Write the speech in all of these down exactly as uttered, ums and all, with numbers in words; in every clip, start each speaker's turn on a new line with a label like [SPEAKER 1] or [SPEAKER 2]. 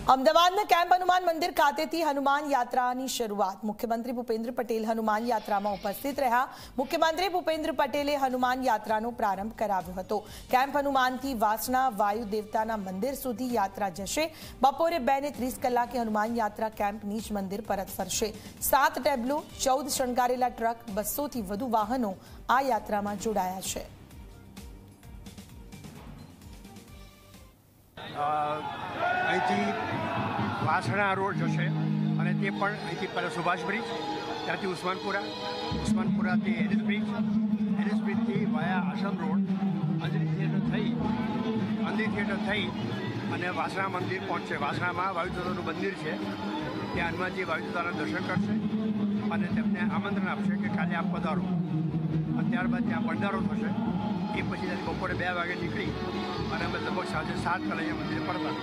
[SPEAKER 1] અમદાવાદના કેમ્પ હનુમાન મંદિર ખાતેથી હનુમાન યાત્રાની શરૂઆત। મુખ્યમંત્રી ભૂપેન્દ્ર પટેલ હનુમાન યાત્રામાં ઉપસ્થિત રહ્યા। મુખ્યમંત્રી ભૂપેન્દ્ર પટેલે હનુમાન યાત્રાનો પ્રારંભ કરાવ્યો હતો। કેમ્પ હનુમાનથી વાસણા વાયુ દેવતાના મંદિર સુધી યાત્રા જશે। બપોરે બે ને ત્રીસ કલાકે હનુમાન યાત્રા કેમ્પ નીચ મંદિર પરત ફરશે। સાત ટેબ્લો, ચૌદ શણગારેલા ટ્રક, બસોથી વધુ વાહનો આ યાત્રામાં જોડાયા છે।
[SPEAKER 2] અહીંથી વાસણા રોડ જશે અને તે પણ અહીંથી પહેલાં સુભાષ બ્રિજ, ત્યાંથી ઉસ્માનપુરા, ઉસ્માનપુરાથી એલિસ બ્રિજ, એલિસ બ્રિજથી via Ashram road, Anjali theatre થઈ અંજલી થિયેટર થઈ અને વાસણા મંદિર પહોંચશે। વાસણામાં વાયુદાદાનું મંદિર છે, ત્યાં હનુમાનજી વાયુદાદાના દર્શન કરશે અને તેમને આમંત્રણ આપશે કે કાલે આપ પધારો। અને ત્યારબાદ ત્યાં ભંડારો થશે। એ પછી ત્યાંથી બપોરે બે વાગે નીકળી અને અમે લગભગ સાંજે સાત કલાકે મંદિરે પરત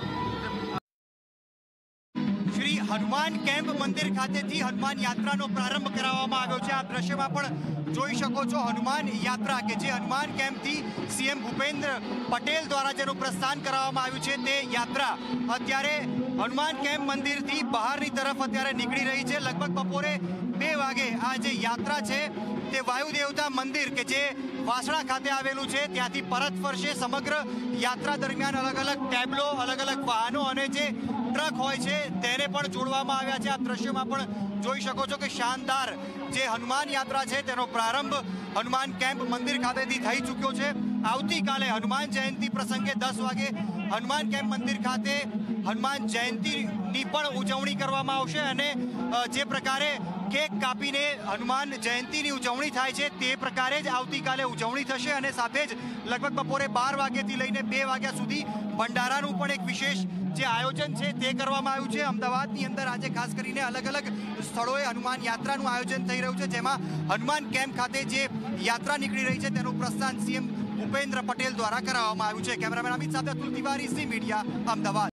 [SPEAKER 3] श्री हनुमान केम्प मंदिर खातेથી हनुमान यात्राનો પ્રારંભ કરાવવામાં આવ્યો છે। આ દ્રશ્યમાં પણ જોઈ શકો છો હનુમાન યાત્રા કે જે હનુમાન કેમ્પથી સીએમ ભૂપેન્દ્ર પટેલ દ્વારા જેનું પ્રસ્થાન કરાવવામાં આવ્યું છે તે યાત્રા અત્યારે હનુમાન કેમ્પ મંદિરથી બહારની તરફ અત્યારે નીકળી રહી છે। લગભગ બપોરે બે વાગે આ જે યાત્રા છે તે વાયુ દેવતા મંદિર કે જે વાસણા ખાતે આવેલું છે ત્યાંથી પરત ફરશે। સમગ્ર યાત્રા દરમિયાન અલગ અલગ ટેબ્લો, અલગ અલગ વાહનો અને જે ટ્રક હોય છે તેને પણ જોડવામાં આવ્યા છે। આ દ્રશ્યમાં પણ જોઈ શકો છો કે શાનદાર જે હનુમાન યાત્રા છે તેનો પ્રારંભ હનુમાન કેમ્પ મંદિર ખાતેથી થઈ ચૂક્યો છે। આવતીકાલે હનુમાન જયંતિ પ્રસંગે દસ વાગે હનુમાન કેમ્પ મંદિર ખાતે હનુમાન જયંતિની પણ ઉજવણી કરવામાં આવશે અને જે પ્રકારે કેક કાપીને હનુમાન જયંતિની ઉજવણી થાય છે તે પ્રકારે જ આવતીકાલે ઉજવણી થશે અને સાથે જ લગભગ બપોરે બાર વાગ્યાથી લઈને બે વાગ્યા સુધી ભંડારાનું પણ એક વિશેષ જે આયોજન છે તે કરવામાં આવ્યું છે। અમદાવાદની અંદર આજે ખાસ કરીને અલગ અલગ સ્થળોએ હનુમાન યાત્રાનું આયોજન થઈ રહ્યું છે, જેમાં હનુમાન કેમ્પ ખાતે જે યાત્રા નીકળી રહી છે તેનું પ્રસ્થાન સીએમ ભૂપેન્દ્ર પટેલ દ્વારા કરાવવામાં આવ્યું છે। કેમેરામેન અમિત સાથે અતુલ તિવારી, ઝી મીડિયા, અમદાવાદ।